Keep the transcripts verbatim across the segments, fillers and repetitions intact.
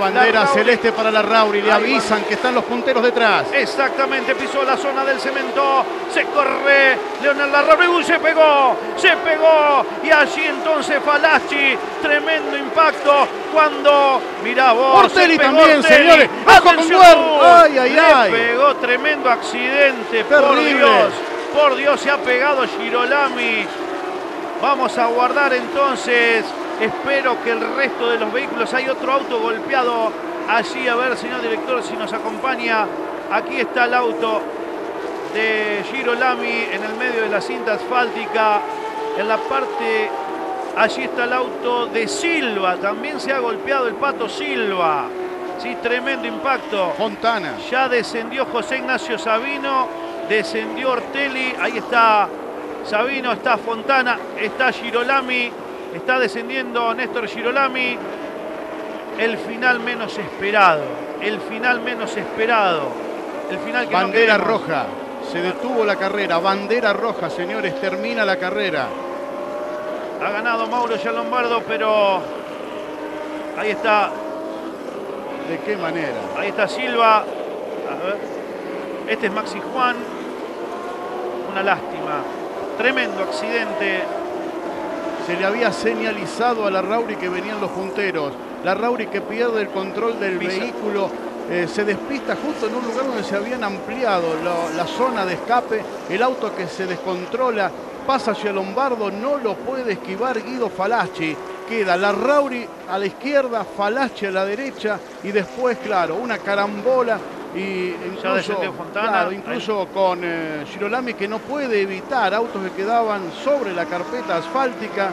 bandera Larrauri. celeste para Larrauri. Le avisan que están los punteros detrás. Exactamente, pisó la zona del cemento. Se corre Leonel Larrauri. Uy, se pegó, se pegó. Y allí entonces Falaschi. Tremendo impacto cuando, mirá vos. Ortelli se pegó también, Ortelli. señores. ¡Ojo con Atención, Duer! ¡Ay, ay, le ay! pegó tremendo accidente. Por Terrible. Dios, por Dios, se ha pegado Girolami. Vamos a guardar entonces. Espero que el resto de los vehículos. Hay otro auto golpeado allí. A ver, señor director, si nos acompaña. Aquí está el auto de Girolami en el medio de la cinta asfáltica. En la parte, allí está el auto de Silva. También se ha golpeado el Pato Silva. Sí, tremendo impacto. Fontana. Ya descendió José Ignacio Sabino. Descendió Ortelli. Ahí está Sabino, está Fontana, está Girolami. Está descendiendo Néstor Girolami. El final menos esperado. El final menos esperado. El final que Bandera no queremos. roja. Se detuvo la carrera. Bandera roja, señores. Termina la carrera. Ha ganado Mauro Gianlombardo, pero ahí está. ¿De qué manera? Ahí está Silva. A ver. Este es Maxi Juan. Una lástima. Tremendo accidente. Se le había señalizado a Larrauri que venían los punteros. Larrauri que pierde el control del Pisa. vehículo. Eh, se despista justo en un lugar donde se habían ampliado la, la zona de escape. El auto que se descontrola pasa hacia Lombardo. No lo puede esquivar Guido Falaschi. Queda Larrauri a la izquierda, Falaschi a la derecha. Y después, claro, una carambola. Y incluso, Ya descendió Fontana. claro, incluso con eh, Girolami, que no puede evitar autos que quedaban sobre la carpeta asfáltica.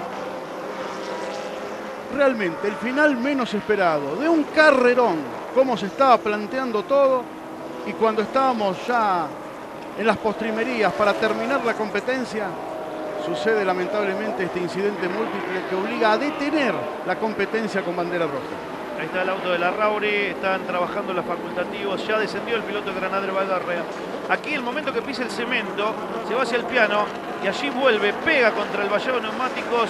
Realmente el final menos esperado de un carrerón, como se estaba planteando todo, y cuando estábamos ya en las postrimerías para terminar la competencia, sucede lamentablemente este incidente múltiple que obliga a detener la competencia con bandera roja. Ahí está el auto de Larrauri, están trabajando los facultativos, ya descendió el piloto Granadero Valgarrea. Aquí el momento que pisa el cemento, se va hacia el piano y allí vuelve, pega contra el vallado de neumáticos.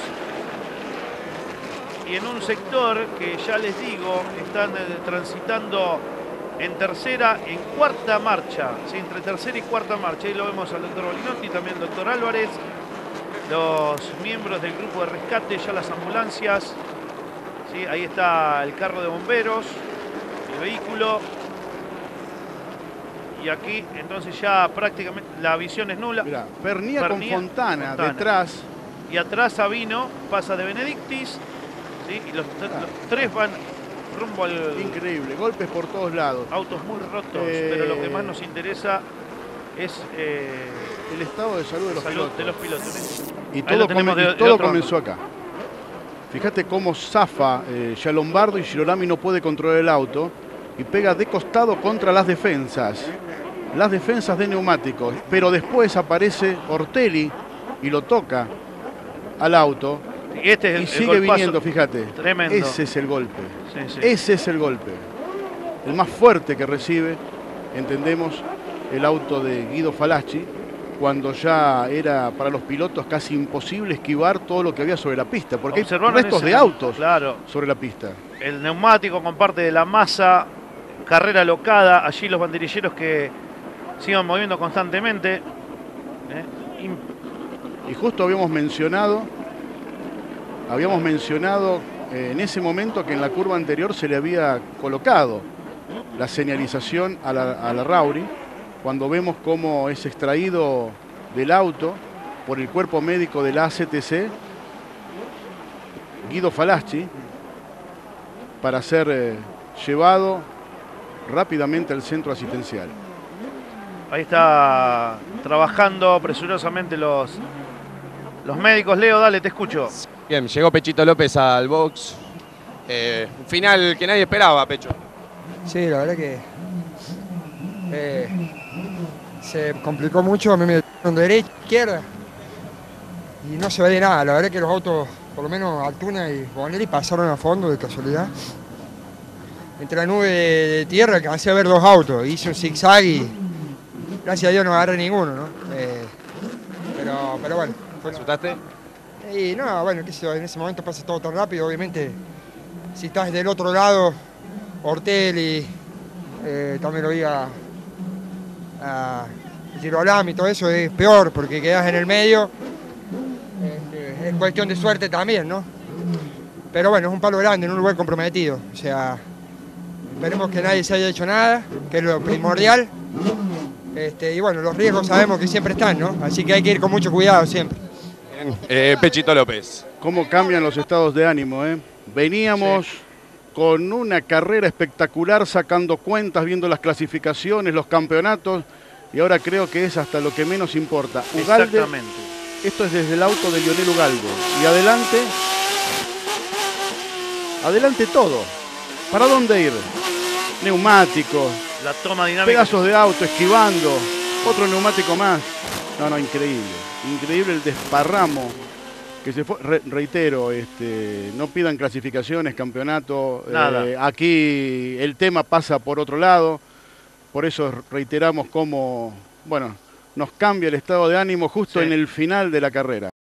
Y en un sector que ya les digo, están eh, transitando en tercera, en cuarta marcha, ¿sí? Entre tercera y cuarta marcha. Ahí lo vemos al doctor Bolinotti, también al doctor Álvarez, los miembros del grupo de rescate, ya las ambulancias. Sí, ahí está el carro de bomberos, el vehículo. Y aquí entonces ya prácticamente la visión es nula. Mirá, Pernía, Pernía con Fontana, Fontana. detrás. Y atrás Sabino pasa de Benedictis. ¿Sí? Y los, Claro. los tres van rumbo al... Increíble, golpes por todos lados. Autos muy rotos, Eh, pero lo que más nos interesa es eh, El estado de salud de los salud pilotos. de los pilotos. ¿sí? Y Ahí todo, lo tenemos come- y de- de todo otro comenzó acá. Fíjate cómo zafa eh, ya Lombardo y Girolami no puede controlar el auto y pega de costado contra las defensas. Las defensas de neumáticos. Pero después aparece Ortelli y lo toca al auto Y este es el, y el sigue golpazo. viniendo, fíjate. Tremendo. Ese es el golpe. Sí, sí. Ese es el golpe. El más fuerte que recibe, entendemos, el auto de Guido Falaschi, cuando ya era para los pilotos casi imposible esquivar todo lo que había sobre la pista, porque Observaron hay restos ese- de autos Claro. sobre la pista. El neumático con parte de la masa, carrera locada, allí los banderilleros que se iban moviendo constantemente. ¿eh? Imp- Y justo habíamos mencionado, habíamos mencionado eh, en ese momento que en la curva anterior se le había colocado la señalización a la, a la Larrauri, cuando vemos cómo es extraído del auto por el cuerpo médico de la A C T C, Guido Falaschi, para ser eh, llevado rápidamente al centro asistencial. Ahí está trabajando presurosamente los, los médicos. Leo, dale, te escucho. Bien, llegó Pechito López al box. Eh, un final que nadie esperaba, Pecho. Sí, la verdad que eh, se complicó mucho, a mí me dieron de derecha, izquierda y no se ve de nada. La verdad que los autos, por lo menos Altuna y Bonelli, pasaron a fondo de casualidad. Entre la nube de, de tierra alcancé a ver dos autos, hice un zigzag y gracias a Dios no agarré ninguno, ¿no? Eh, pero, pero bueno. ¿Te asustaste? Y no, bueno, qué sé yo, en ese momento pasa todo tan rápido, obviamente si estás del otro lado Ortelli, eh, también lo vi a, a Girolami, todo eso es peor porque quedas en el medio. Este, es cuestión de suerte también, ¿no? Pero bueno, es un palo grande en un lugar comprometido. O sea, esperemos que nadie se haya hecho nada, que es lo primordial. Este, y bueno, los riesgos sabemos que siempre están, ¿no? Así que hay que ir con mucho cuidado siempre. Bien. Eh, Pechito López. Cómo cambian los estados de ánimo, ¿eh? Veníamos sí. con una carrera espectacular, sacando cuentas, viendo las clasificaciones, los campeonatos, y ahora creo que es hasta lo que menos importa. Ugalde, exactamente. Esto es desde el auto de Lionel Ugalde. Y adelante, adelante todo. ¿Para dónde ir? Neumáticos, la toma dinámica, pedazos de auto, esquivando, otro neumático más. No, no, increíble. Increíble el desparramo que se fue. Re, reitero, este, no pidan clasificaciones, campeonato. Nada. Eh, aquí el tema pasa por otro lado. Por eso reiteramos cómo, bueno, nos cambia el estado de ánimo justo sí. en el final de la carrera.